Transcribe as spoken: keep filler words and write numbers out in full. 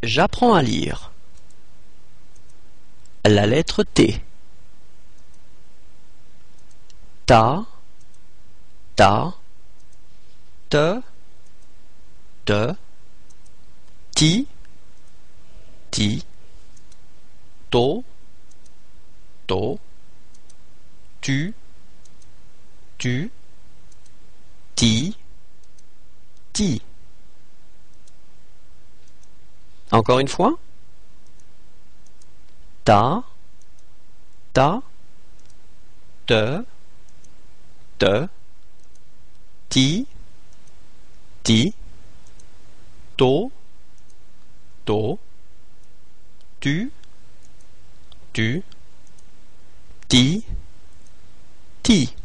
J'apprends à lire. La lettre T. Ta, ta, te, te, ti, ti, to, to, tu, tu, ti, ti. Encore une fois. Ta, ta, te, te, ti, ti, to, to, tu, tu, ti, ti.